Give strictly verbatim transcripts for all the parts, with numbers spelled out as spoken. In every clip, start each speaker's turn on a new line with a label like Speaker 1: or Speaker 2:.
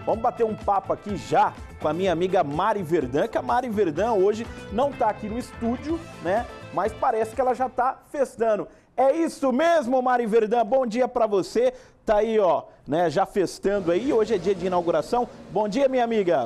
Speaker 1: Vamos bater um papo aqui já com a minha amiga Mari Verdun, que a Mari Verdun hoje não está aqui no estúdio, né? Mas parece que ela já está festando. É isso mesmo, Mari Verdun, bom dia para você. Tá aí, ó, né, já festando aí, hoje é dia de inauguração. Bom dia, minha amiga.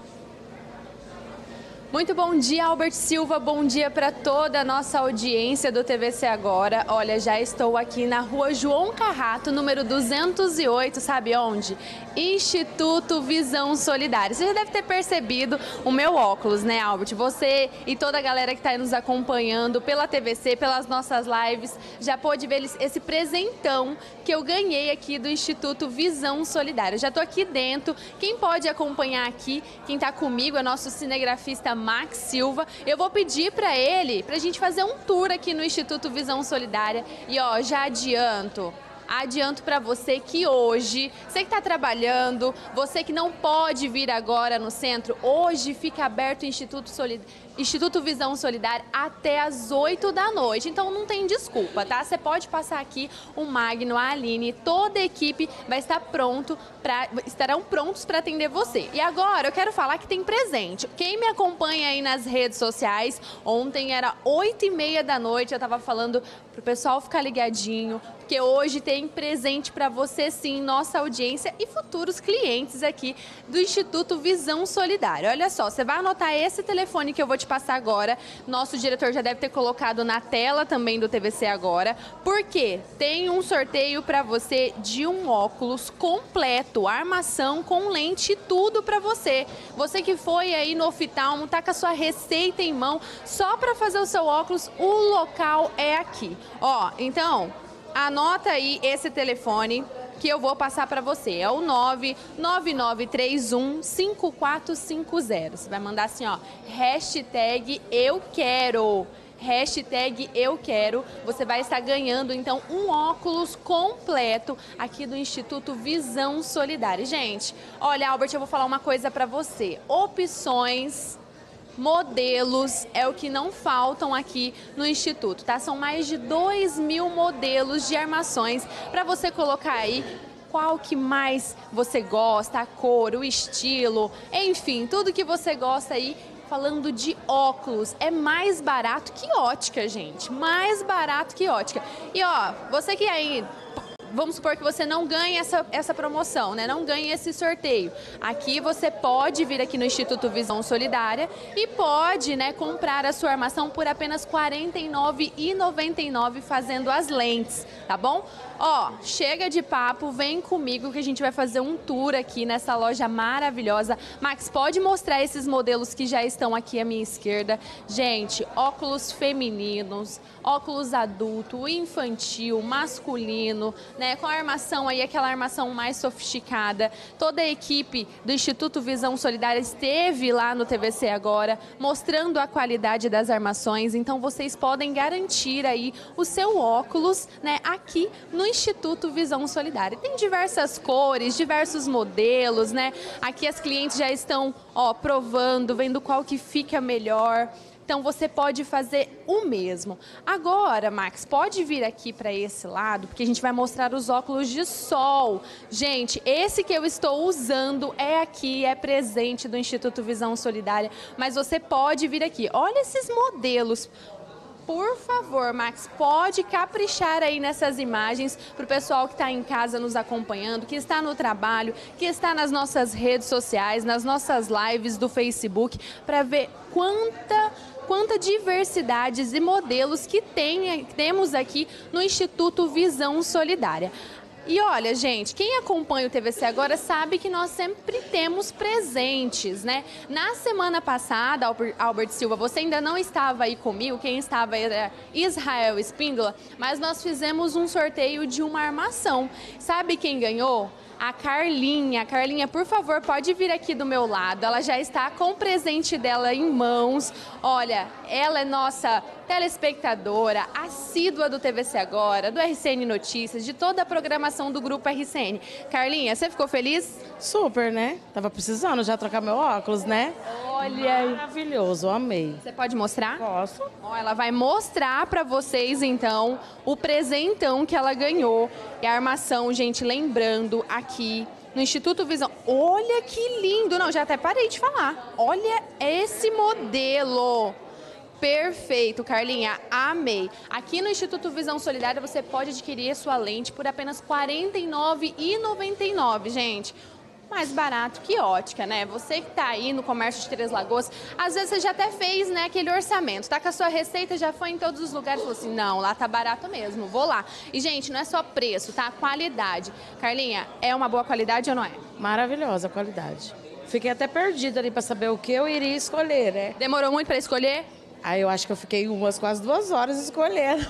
Speaker 2: Muito bom dia, Albert Silva, bom dia para toda a nossa audiência do T V C Agora. Olha, já estou aqui na rua João Carrato, número duzentos e oito, sabe onde? Instituto Visão Solidária. Você já deve ter percebido o meu óculos, né, Albert? Você e toda a galera que está aí nos acompanhando pela T V C, pelas nossas lives, já pôde ver esse presentão que eu ganhei aqui do Instituto Visão Solidária. Eu já estou aqui dentro, quem pode acompanhar aqui, quem está comigo é nosso cinegrafista Max Silva. Eu vou pedir para ele, para a gente fazer um tour aqui no Instituto Visão Solidária. E ó, já adianto, adianto para você que hoje, você que está trabalhando, você que não pode vir agora no centro, hoje fica aberto o Instituto Solidário. Instituto Visão Solidária até às oito da noite, então não tem desculpa, tá? Você pode passar aqui, o Magno, a Aline, toda a equipe vai estar pronto pra, estarão prontos para atender você. E agora eu quero falar que tem presente. Quem me acompanha aí nas redes sociais, ontem era oito e meia da noite, eu estava falando pro pessoal ficar ligadinho, porque hoje tem presente para você sim, nossa audiência e futuros clientes aqui do Instituto Visão Solidária. Olha só, você vai anotar esse telefone que eu vou te passar agora. Nosso diretor já deve ter colocado na tela também do T V C Agora, porque tem um sorteio para você de um óculos completo, armação com lente, tudo para você. Você que foi aí no oftalmo, tá com a sua receita em mão, só para fazer o seu óculos, o local é aqui. Ó, então, anota aí esse telefone que eu vou passar para você. É o nove nove nove três um cinco quatro cinco zero. Você vai mandar assim, ó, hashtag eu quero. Hashtag eu quero. Você vai estar ganhando, então, um óculos completo aqui do Instituto Visão Solidária. Gente, olha, Albert, eu vou falar uma coisa para você. Opções, modelos é o que não faltam aqui no Instituto, tá? São mais de dois mil modelos de armações para você colocar aí qual que mais você gosta, a cor, o estilo, enfim, tudo que você gosta aí. Falando de óculos, é mais barato que ótica, gente, mais barato que ótica. E ó, você que aí... Vamos supor que você não ganhe essa, essa promoção, né? Não ganhe esse sorteio. Aqui você pode vir aqui no Instituto Visão Solidária e pode, né, comprar a sua armação por apenas quarenta e nove reais e noventa e nove centavos fazendo as lentes, tá bom? Ó, chega de papo, vem comigo que a gente vai fazer um tour aqui nessa loja maravilhosa. Max, pode mostrar esses modelos que já estão aqui à minha esquerda. Gente, óculos femininos, óculos adulto, infantil, masculino, né, com a armação aí, aquela armação mais sofisticada. Toda a equipe do Instituto Visão Solidária esteve lá no T V C Agora, mostrando a qualidade das armações, então vocês podem garantir aí o seu óculos, né, aqui no Instituto Visão Solidária. Tem diversas cores, diversos modelos, né, aqui as clientes já estão, ó, provando, vendo qual que fica melhor. Então, você pode fazer o mesmo. Agora, Max, pode vir aqui para esse lado, porque a gente vai mostrar os óculos de sol. Gente, esse que eu estou usando é aqui, é presente do Instituto Visão Solidária, mas você pode vir aqui. Olha esses modelos. Por favor, Max, pode caprichar aí nessas imagens para o pessoal que está em casa nos acompanhando, que está no trabalho, que está nas nossas redes sociais, nas nossas lives do Facebook, para ver quanta... quanta diversidades e modelos que tem, temos aqui no Instituto Visão Solidária. E olha, gente, quem acompanha o T V C Agora sabe que nós sempre temos presentes, né? Na semana passada, Albert Silva, você ainda não estava aí comigo, quem estava era Israel Espíndola, mas nós fizemos um sorteio de uma armação. Sabe quem ganhou? A Carlinha. Carlinha, por favor, pode vir aqui do meu lado. Ela já está com o presente dela em mãos. Olha, ela é nossa telespectadora, assídua do T V C Agora, do R C N Notícias, de toda a programação do Grupo R C N. Carlinha, você ficou feliz?
Speaker 3: Super, né? Tava precisando já trocar meu óculos, né?
Speaker 2: Olha aí.
Speaker 3: Maravilhoso, amei.
Speaker 2: Você pode mostrar?
Speaker 3: Posso.
Speaker 2: Ó, ela vai mostrar para vocês, então, o presentão que ela ganhou. E a armação, gente, lembrando aqui no Instituto Visão. Olha que lindo! Não, já até parei de falar. Olha esse modelo. Perfeito, Carlinha, amei. Aqui no Instituto Visão Solidária você pode adquirir a sua lente por apenas quarenta e nove reais e noventa e nove centavos, gente. Mais barato que ótica, né? Você que tá aí no comércio de Três Lagoas, às vezes você já até fez, né, aquele orçamento, tá com a sua receita, já foi em todos os lugares e falou assim, não, lá tá barato mesmo, vou lá. E, gente, não é só preço, tá? Qualidade. Carlinha, é uma boa qualidade ou não é?
Speaker 3: Maravilhosa a qualidade. Fiquei até perdida ali para saber o que eu iria escolher, né?
Speaker 2: Demorou muito para escolher?
Speaker 3: Aí eu acho que eu fiquei umas quase duas horas escolhendo.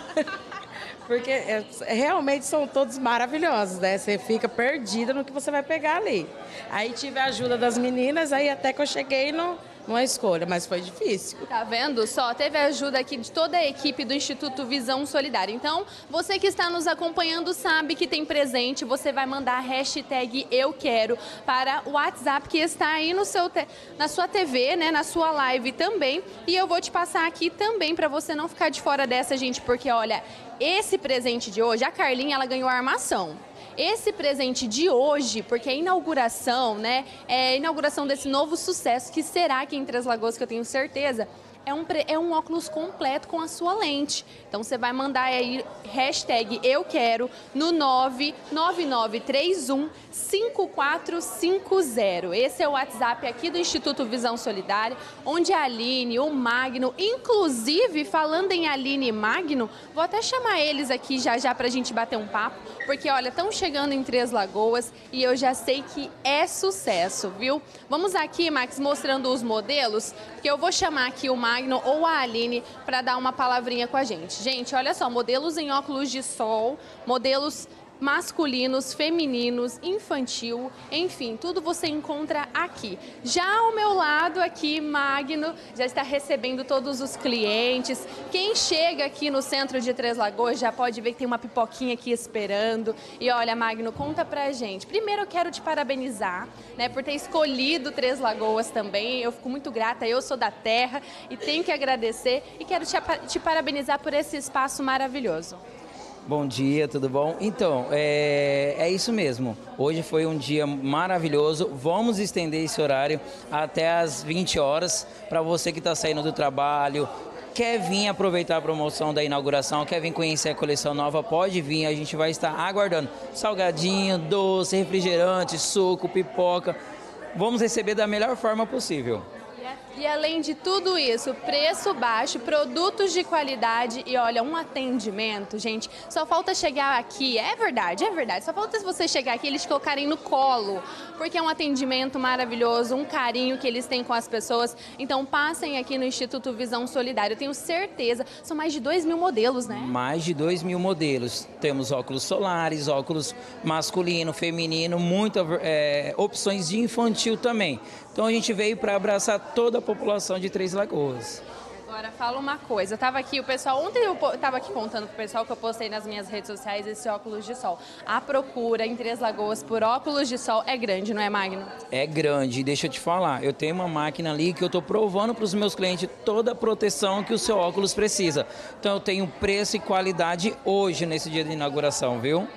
Speaker 3: Porque é, realmente são todos maravilhosos, né? Você fica perdida no que você vai pegar ali. Aí tive a ajuda das meninas, aí até que eu cheguei no, numa escolha, mas foi difícil.
Speaker 2: Tá vendo só? Teve a ajuda aqui de toda a equipe do Instituto Visão Solidária. Então, você que está nos acompanhando sabe que tem presente, você vai mandar a hashtag Eu Quero para o WhatsApp que está aí no seu te... na sua T V, né? Na sua live também. E eu vou te passar aqui também para você não ficar de fora dessa, gente, porque olha, esse presente de hoje, a Carlinha, ela ganhou a armação. Esse presente de hoje, porque é a inauguração, né? É a inauguração desse novo sucesso que será aqui em Três Lagoas, que eu tenho certeza, é um, é um óculos completo com a sua lente. Então você vai mandar aí hashtag Eu Quero no nove nove nove três um cinco quatro cinco zero. Esse é o WhatsApp aqui do Instituto Visão Solidária, onde a Aline, o Magno, inclusive falando em Aline e Magno, vou até chamar eles aqui já já pra gente bater um papo, porque olha, estão chegando em Três Lagoas e eu já sei que é sucesso, viu? Vamos aqui, Max, mostrando os modelos, porque eu vou chamar aqui o Magno ou a Aline para dar uma palavrinha com a gente. Gente, olha só, modelos em óculos de sol, modelos masculinos, femininos, infantil, enfim, tudo você encontra aqui. Já ao meu lado aqui, Magno já está recebendo todos os clientes. Quem chega aqui no centro de Três Lagoas já pode ver que tem uma pipoquinha aqui esperando. E olha, Magno, conta pra gente. Primeiro eu quero te parabenizar, né, por ter escolhido Três Lagoas também. Eu fico muito grata, eu sou da terra e tenho que agradecer e quero te, te parabenizar por esse espaço maravilhoso.
Speaker 4: Bom dia, tudo bom? Então, é, é isso mesmo. Hoje foi um dia maravilhoso. Vamos estender esse horário até às vinte horas para você que está saindo do trabalho, quer vir aproveitar a promoção da inauguração, quer vir conhecer a coleção nova, pode vir. A gente vai estar aguardando salgadinho, doce, refrigerante, suco, pipoca. Vamos receber da melhor forma possível.
Speaker 2: E além de tudo isso, preço baixo, produtos de qualidade e olha, um atendimento, gente, só falta chegar aqui, é verdade, é verdade, só falta você chegar aqui e eles te colocarem no colo, porque é um atendimento maravilhoso, um carinho que eles têm com as pessoas. Então passem aqui no Instituto Visão Solidária, eu tenho certeza, são mais de dois mil modelos, né?
Speaker 4: Mais de dois mil modelos, temos óculos solares, óculos masculino, feminino, muitas é, opções de infantil também. Então a gente veio para abraçar toda a população de Três Lagoas.
Speaker 2: Agora fala uma coisa, eu tava aqui, o pessoal, ontem eu tava aqui contando pro pessoal que eu postei nas minhas redes sociais esse óculos de sol. A procura em Três Lagoas por óculos de sol é grande, não é, Magno?
Speaker 4: É grande, deixa eu te falar, eu tenho uma máquina ali que eu tô provando para os meus clientes toda a proteção que o seu óculos precisa. Então eu tenho preço e qualidade hoje nesse dia de inauguração, viu?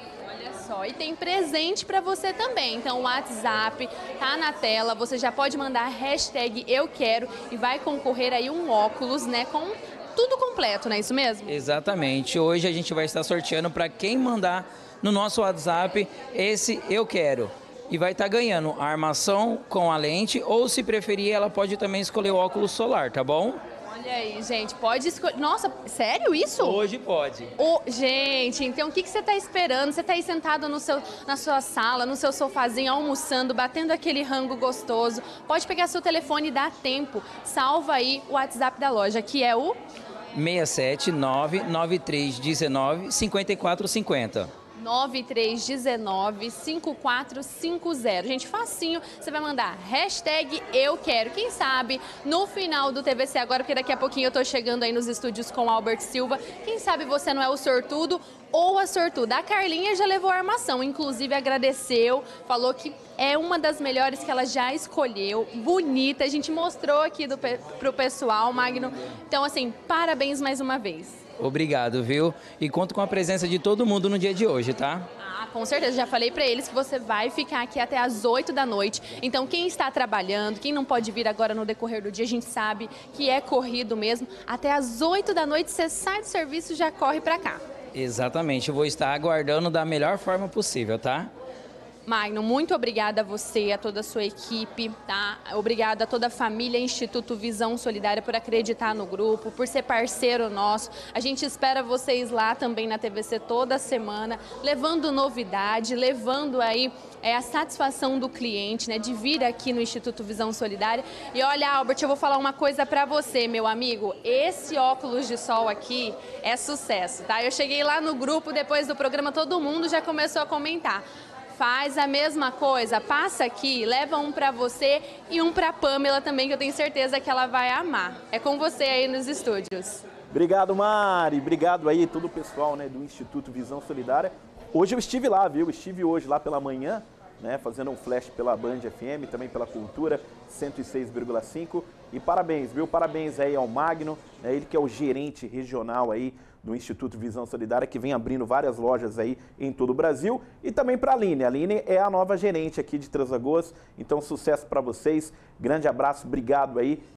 Speaker 2: E tem presente para você também, então o WhatsApp tá na tela, você já pode mandar a hashtag Eu Quero e vai concorrer aí um óculos, né, com tudo completo, não é isso mesmo?
Speaker 4: Exatamente, hoje a gente vai estar sorteando para quem mandar no nosso WhatsApp esse Eu Quero. E vai estar ganhando a armação com a lente, ou se preferir, ela pode também escolher o óculos solar, tá bom?
Speaker 2: Olha aí, gente, pode escolher. Nossa, sério isso?
Speaker 4: Hoje pode.
Speaker 2: Oh, gente, então o que, que você está esperando? Você está aí sentado no seu, na sua sala, no seu sofazinho, almoçando, batendo aquele rango gostoso. Pode pegar seu telefone e dar tempo. Salva aí o WhatsApp da loja, que é o...
Speaker 4: seis sete nove nove três um nove cinco quatro cinco zero.
Speaker 2: nove três um nove cinco quatro cinco zero. Gente, facinho, você vai mandar hashtag Eu Quero. Quem sabe no final do T V C Agora, porque daqui a pouquinho eu tô chegando aí nos estúdios com o Albert Silva, quem sabe você não é o sortudo ou a sortuda. A Carlinha já levou a armação, inclusive agradeceu, falou que é uma das melhores que ela já escolheu, bonita, a gente mostrou aqui do, pro pessoal, Magno. Então, assim, parabéns mais uma vez.
Speaker 4: Obrigado, viu? E conto com a presença de todo mundo no dia de hoje, tá?
Speaker 2: Ah, com certeza. Já falei para eles que você vai ficar aqui até as oito da noite. Então, quem está trabalhando, quem não pode vir agora no decorrer do dia, a gente sabe que é corrido mesmo. Até as oito da noite, você sai do serviço e já corre para cá.
Speaker 4: Exatamente. Eu vou estar aguardando da melhor forma possível, tá?
Speaker 2: Magno, muito obrigada a você, a toda a sua equipe, tá? Obrigada a toda a família Instituto Visão Solidária por acreditar no grupo, por ser parceiro nosso. A gente espera vocês lá também na T V C toda semana, levando novidade, levando aí é, a satisfação do cliente, né? De vir aqui no Instituto Visão Solidária. E olha, Albert, eu vou falar uma coisa pra você, meu amigo. Esse óculos de sol aqui é sucesso, tá? Eu cheguei lá no grupo, depois do programa, todo mundo já começou a comentar. Faz a mesma coisa, passa aqui, leva um para você e um para Pamela também, que eu tenho certeza que ela vai amar. É com você aí nos estúdios.
Speaker 1: Obrigado, Mari. Obrigado aí todo o pessoal, né, do Instituto Visão Solidária. Hoje eu estive lá, viu? Estive hoje lá pela manhã, né, fazendo um flash pela Band F M, também pela Cultura cento e seis vírgula cinco. E parabéns, viu? Parabéns aí ao Magno, né, ele que é o gerente regional aí do Instituto Visão Solidária, que vem abrindo várias lojas aí em todo o Brasil. E também para a Aline. A Aline é a nova gerente aqui de Três Lagoas. Então, sucesso para vocês. Grande abraço, obrigado aí.